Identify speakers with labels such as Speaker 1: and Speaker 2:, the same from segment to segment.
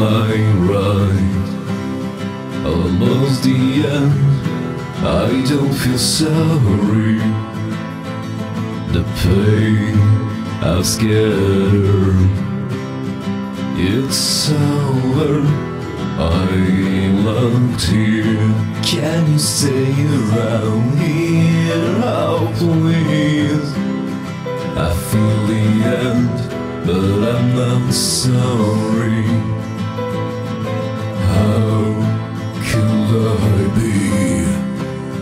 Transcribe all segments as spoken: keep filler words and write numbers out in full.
Speaker 1: my ride, almost the end. I don't feel sorry. The pain I've scattered, it's over. I'm locked here. Can you stay around here? Oh please. I feel the end, but I'm not sorry. How could I be?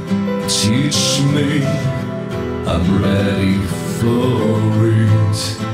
Speaker 1: Teach me, I'm ready for it.